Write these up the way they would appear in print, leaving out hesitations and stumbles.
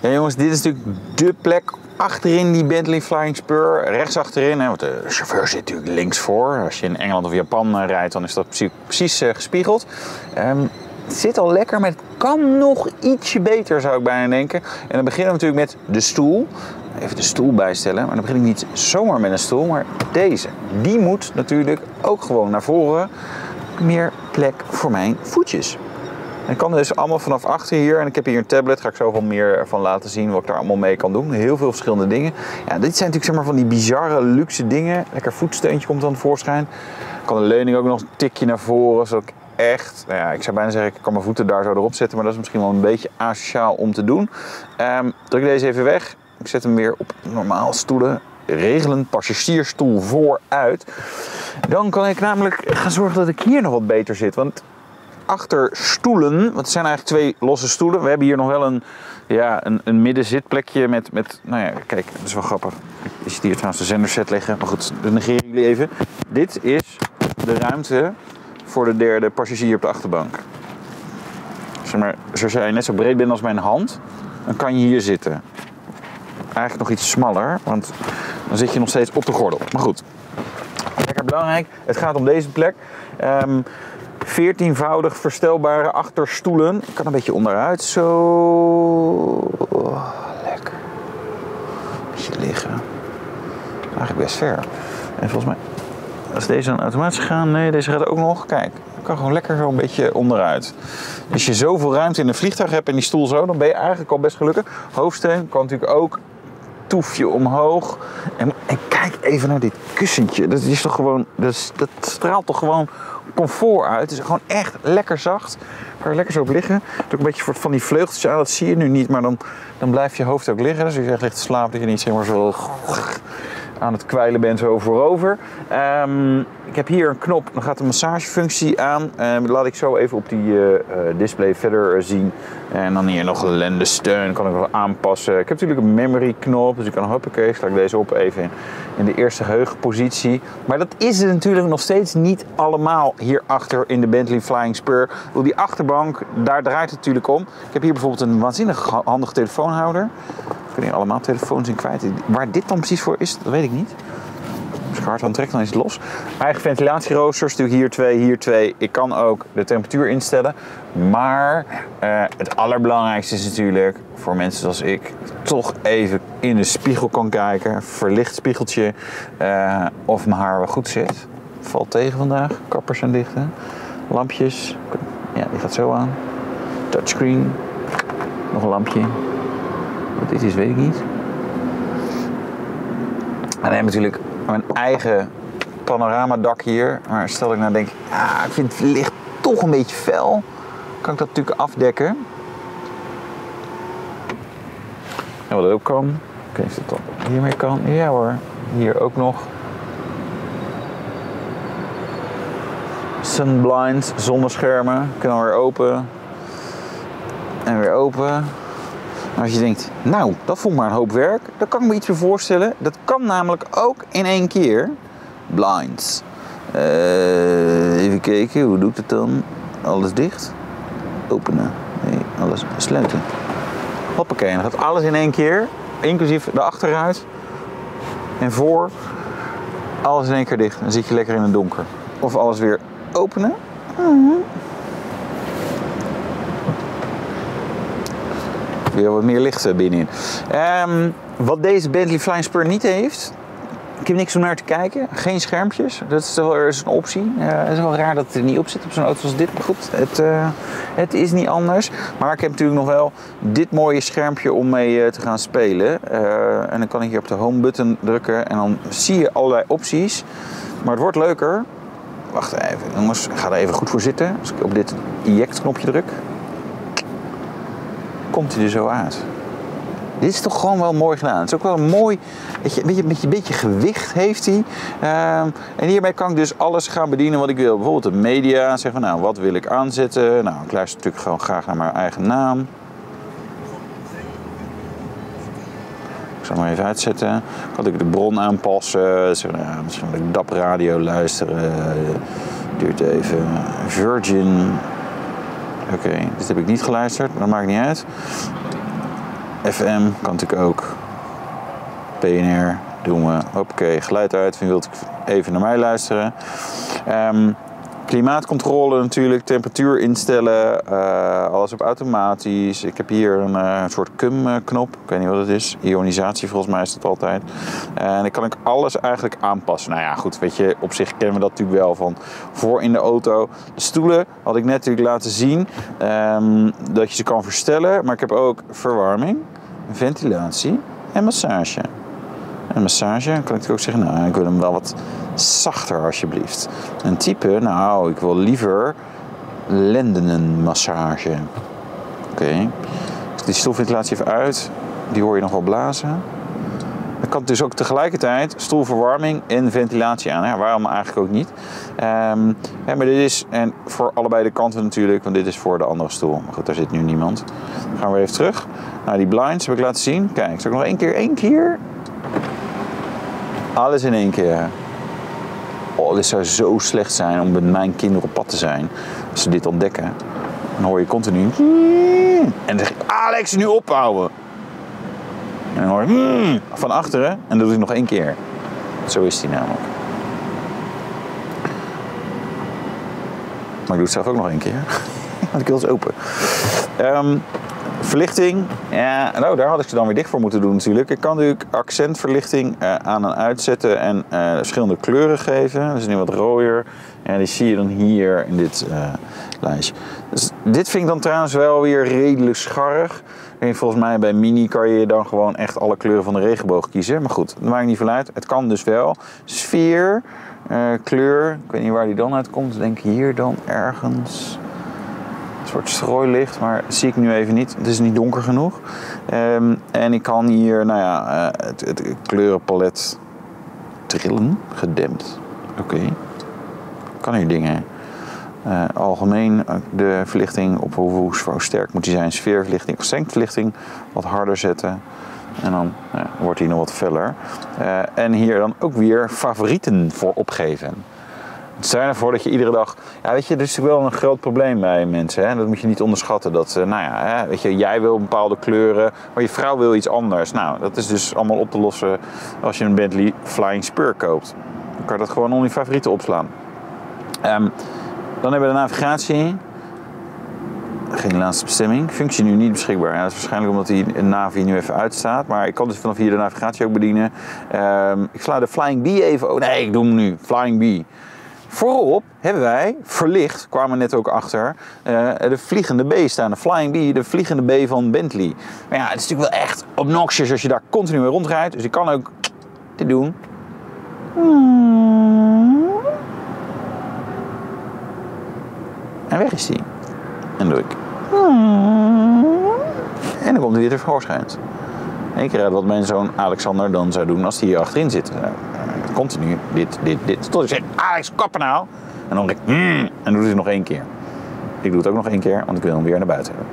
Ja jongens, dit is natuurlijk de plek achterin die Bentley Flying Spur. Rechts achterin, hè, want de chauffeur zit natuurlijk links voor. Als je in Engeland of Japan rijdt, dan is dat precies gespiegeld. Het zit al lekker, maar het kan nog ietsje beter, zou ik bijna denken. En dan beginnen we natuurlijk met de stoel. Even de stoel bijstellen, maar dan begin ik niet zomaar met een stoel, maar deze. Die moet natuurlijk ook gewoon naar voren. Meer plek voor mijn voetjes. En ik kan dus allemaal vanaf achter hier, en ik heb hier een tablet, ga ik zoveel meer van laten zien wat ik daar allemaal mee kan doen. Heel veel verschillende dingen. Ja, dit zijn natuurlijk zeg maar van die bizarre luxe dingen. Lekker voetsteuntje komt dan tevoorschijn. Ik kan de leuning ook nog een tikje naar voren, zodat ik echt, nou ja, ik zou bijna zeggen, ik kan mijn voeten daar zo erop zetten, maar dat is misschien wel een beetje asociaal om te doen. Druk deze even weg. Ik zet hem weer op normaal stoelen. Regelen passagiersstoel vooruit. Dan kan ik namelijk gaan zorgen dat ik hier nog wat beter zit. Want achter stoelen, want het zijn eigenlijk twee losse stoelen. We hebben hier nog wel een middenzitplekje met, nou ja, kijk, dat is wel grappig. Je ziet hier trouwens de zenderset liggen. Maar goed, dat negeren jullie even. Dit is de ruimte voor de derde passagier op de achterbank. Zeg maar, zoals jij net zo breed bent als mijn hand, dan kan je hier zitten. Eigenlijk nog iets smaller, want dan zit je nog steeds op de gordel. Maar goed, lekker belangrijk. Het gaat om deze plek. 14-voudig verstelbare achterstoelen. Ik kan een beetje onderuit. Zo. Lekker. Beetje liggen. Eigenlijk best ver. En volgens mij, als deze dan automatisch gaan, nee, deze gaat ook nog. Kijk, ik kan gewoon lekker zo een beetje onderuit. Als je zoveel ruimte in een vliegtuig hebt en die stoel zo, dan ben je eigenlijk al best gelukkig. Hoofdsteun kan natuurlijk ook. Toefje omhoog. En kijk even naar dit kussentje. Dat is toch gewoon, dat straalt toch gewoon comfort uit. Het is gewoon echt lekker zacht. Ga er lekker zo op liggen. Doe ook een beetje van die vleugeltjes aan. Dat zie je nu niet, maar dan blijft je hoofd ook liggen. Dus als je echt ligt te slapen, dat je niet zeg maar zo aan het kwijlen bent zo voorover. Ik heb hier een knop, dan gaat de massagefunctie aan. Laat ik zo even op die display verder zien. En dan hier nog een lendensteun, kan ik wel aanpassen. Ik heb natuurlijk een memory knop, dus ik kan hoppakee, sla ik deze op even in de eerste geheugenpositie. Maar dat is het natuurlijk nog steeds niet allemaal hierachter in de Bentley Flying Spur. Die achterbank, daar draait het natuurlijk om. Ik heb hier bijvoorbeeld een waanzinnig handige telefoonhouder. Ik kan hier allemaal telefoons in kwijt. Waar dit dan precies voor is, dat weet ik niet. Als ik hard aan trek, dan is het los. Eigen ventilatieroosters, natuurlijk hier twee. Ik kan ook de temperatuur instellen. Maar het allerbelangrijkste is natuurlijk, voor mensen zoals ik, toch even in de spiegel kan kijken. Verlicht spiegeltje. Of mijn haar wel goed zit. Valt tegen vandaag. Kappers zijn dicht. Hè? Lampjes. Ja, die gaat zo aan. Touchscreen. Nog een lampje. Wat dit is, weet ik niet. En dan heb ik natuurlijk mijn eigen panoramadak hier. Maar stel ik nou denk, ik vind het licht toch een beetje fel. Kan ik dat natuurlijk afdekken. En wat ook kan. Kijk, is dat dan hiermee kan? Ja hoor. Hier ook nog. Sunblind, zonneschermen. Kunnen weer open. En weer open. Maar als je denkt, nou, dat vond maar een hoop werk, dan kan ik me iets meer voorstellen. Dat kan namelijk ook in één keer. Blinds. Even kijken, hoe doe ik het dan? Alles dicht. Openen. Nee, alles sluiten. Hoppakee, dan gaat alles in één keer. Inclusief de achteruit. En voor. Alles in één keer dicht. Dan zit je lekker in het donker. Of alles weer openen. Weer wat meer licht binnenin. Wat deze Bentley Flying Spur niet heeft. Ik heb niks om naar te kijken. Geen schermpjes. Dat is wel eens een optie. Het is wel raar dat het er niet op zit op zo'n auto als dit. Maar goed, het is niet anders. Maar ik heb natuurlijk nog wel dit mooie schermpje om mee te gaan spelen. En dan kan ik hier op de home button drukken. En dan zie je allerlei opties. Maar het wordt leuker. Wacht even, jongens. Ik ga er even goed voor zitten. Als ik op dit eject knopje druk, komt hij er zo uit. Dit is toch gewoon wel mooi gedaan. Het is ook wel een mooi, een beetje gewicht heeft hij. En hiermee kan ik dus alles gaan bedienen wat ik wil. Bijvoorbeeld de media. Zeggen van, nou, wat wil ik aanzetten? Nou, ik luister natuurlijk gewoon graag naar mijn eigen naam. Ik zal hem even uitzetten. Kan ik de bron aanpassen. Zeg, nou, misschien wil ik DAB radio luisteren. Duurt even. Virgin. Oké, dit heb ik niet geluisterd. Maar dat maakt niet uit. FM kan natuurlijk ook. PNR doen we. Hoppakee, geluid uit. Wilt ik even naar mij luisteren. Klimaatcontrole natuurlijk, temperatuur instellen, alles op automatisch. Ik heb hier een soort CUM-knop, ik weet niet wat het is, ionisatie volgens mij is dat altijd. En dan kan ik alles eigenlijk aanpassen. Nou ja, goed, weet je, op zich kennen we dat natuurlijk wel van voor in de auto. De stoelen had ik net natuurlijk laten zien dat je ze kan verstellen, maar ik heb ook verwarming, ventilatie en massage. En massage kan ik natuurlijk ook zeggen, nou, ik wil hem wel wat zachter alsjeblieft. Een type, nou, ik wil liever lendenenmassage. Oké. Die stoelventilatie even uit. Die hoor je nog wel blazen. Dan kan dus ook tegelijkertijd stoelverwarming en ventilatie aan. Ja, waarom eigenlijk ook niet? Maar dit is, en voor allebei de kanten natuurlijk, want dit is voor de andere stoel. Maar goed, daar zit nu niemand. Dan gaan we even terug. Nou, die blinds heb ik laten zien. Kijk, zal ik nog één keer? Alles in één keer. Oh, dit zou zo slecht zijn om met mijn kinderen op pad te zijn. Als ze dit ontdekken, dan hoor je continu. En dan zeg ik, Alex, nu ophouden. En dan hoor je van achteren. En dan doe ik nog 1 keer. Zo is die namelijk. Maar ik doe het zelf ook nog 1 keer. Want ik wil het open. Verlichting, ja, nou, daar had ik ze dan weer dicht voor moeten doen natuurlijk. Ik kan natuurlijk accentverlichting aan en uitzetten en verschillende kleuren geven. Dat is nu wat rooier. En die zie je dan hier in dit lijstje. Dus dit vind ik dan trouwens wel weer redelijk scharrig. Volgens mij bij Mini kan je dan gewoon echt alle kleuren van de regenboog kiezen. Maar goed, dat maakt niet veel uit. Het kan dus wel. Sfeer, kleur, ik weet niet waar die dan uitkomt. Ik denk hier dan ergens. Een soort strooilicht, maar dat zie ik nu even niet. Het is niet donker genoeg. En ik kan hier, nou ja, het kleurenpalet trillen, gedempt. Oké. Kan hier dingen. Algemeen de verlichting op hoe sterk moet die zijn. Sfeerverlichting, accentverlichting wat harder zetten. En dan wordt die nog wat feller. En hier dan ook weer favorieten voor opgeven. Stel je ervoor dat je iedere dag... Ja, weet je, dat is wel een groot probleem bij mensen. Hè? Dat moet je niet onderschatten. Dat, nou ja, weet je, jij wil bepaalde kleuren, maar je vrouw wil iets anders. Nou, dat is dus allemaal op te lossen als je een Bentley Flying Spur koopt. Dan kan je dat gewoon onder je favorieten opslaan. Dan hebben we de navigatie. Geen laatste bestemming. Functie nu niet beschikbaar. Ja, dat is waarschijnlijk omdat die Navi nu even uitstaat. Maar ik kan dus vanaf hier de navigatie ook bedienen. Ik sla de Flying Bee even... Oh nee, ik doe hem nu. Flying Bee. Voorop hebben wij verlicht, kwamen we net ook achter, de vliegende B staan. De Flying Bee, de vliegende B van Bentley. Maar ja, het is natuurlijk wel echt obnoxious als je daar continu mee rondrijdt. Dus ik kan ook dit doen. En weg is die. En dan doe ik. En dan komt hij weer tevoorschijn. En ik red wat mijn zoon Alexander dan zou doen als hij hier achterin zit. Continu dit. Tot ik zeg, Alex, kappen nou. En dan denk ik, en dan doet hij het nog 1 keer. Ik doe het ook nog 1 keer, want ik wil hem weer naar buiten hebben.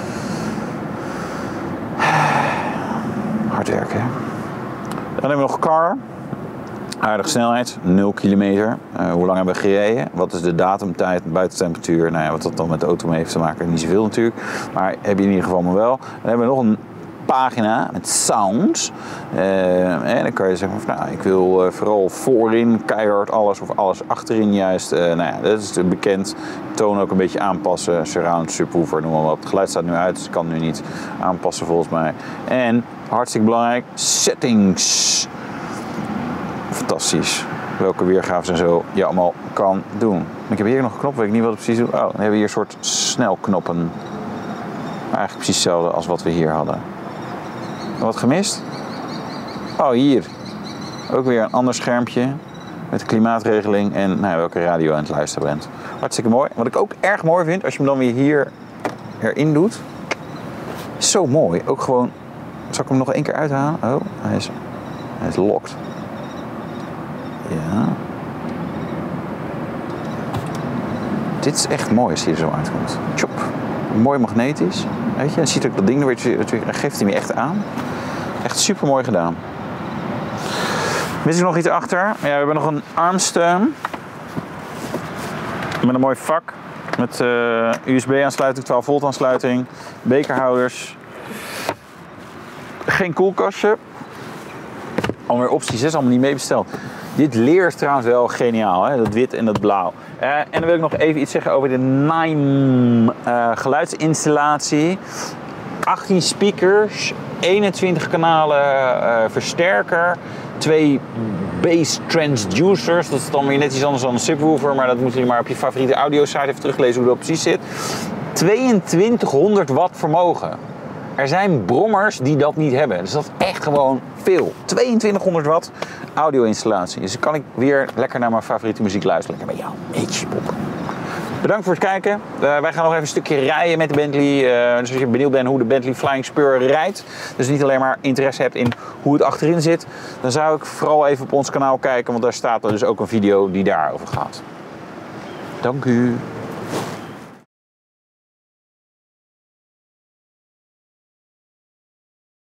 Hard werken, hè. Dan hebben we nog car. Aardige snelheid, 0 kilometer. Hoe lang hebben we gereden? Wat is de datumtijd, buitentemperatuur? Nou ja, wat dat dan met de auto mee heeft te maken, niet zoveel natuurlijk. Maar heb je in ieder geval maar wel. Dan hebben we nog een pagina met sounds. En dan kan je zeggen van, nou, ik wil vooral voorin keihard alles of alles achterin juist. Nou ja, dat is bekend. Toon ook een beetje aanpassen. Surround, subwoofer, noem maar wat. Het geluid staat nu uit, dus ik kan nu niet aanpassen volgens mij. En hartstikke belangrijk, settings. Fantastisch. Welke weergaves en zo je allemaal kan doen. Ik heb hier nog een knop, weet ik niet wat het precies doet. Oh, dan hebben we hier een soort snelknoppen. Maar eigenlijk precies hetzelfde als wat we hier hadden. Wat gemist? Oh, hier. Ook weer een ander schermpje. Met de klimaatregeling en nou, welke radio aan het luisteren bent. Hartstikke mooi. Wat ik ook erg mooi vind, als je hem dan weer hier erin doet. Zo mooi. Ook gewoon... Zal ik hem nog 1 keer uithalen? Oh, hij is locked. Ja. Dit is echt mooi als hij er zo uitkomt. Tjop. Mooi magnetisch. Weet je, en ziet ook dat ding, geeft hij me echt aan. Echt super mooi gedaan. Wist ik nog iets achter? Ja, we hebben nog een armsteun. Met een mooi vak. Met USB-aansluiting, 12 volt aansluiting. Bekerhouders. Geen koelkastje. Alweer optie 6, allemaal niet mee besteld. Dit leer is trouwens wel geniaal, hè? Dat wit en dat blauw. En dan wil ik nog even iets zeggen over de Naim geluidsinstallatie. 18 speakers, 21 kanalen versterker, 2 bass transducers. Dat is dan weer net iets anders dan een subwoofer, maar dat moeten jullie maar op je favoriete audio site even teruglezen hoe dat precies zit. 2200 watt vermogen. Er zijn brommers die dat niet hebben. Dus dat is echt gewoon veel. 2200 watt audio-installatie. Dus dan kan ik weer lekker naar mijn favoriete muziek luisteren. Lekker bij jou. Eetjepop. Bedankt voor het kijken. Wij gaan nog even een stukje rijden met de Bentley. Dus als je benieuwd bent hoe de Bentley Flying Spur rijdt. Dus niet alleen maar interesse hebt in hoe het achterin zit. Dan zou ik vooral even op ons kanaal kijken. Want daar staat er dus ook een video die daarover gaat. Dank u.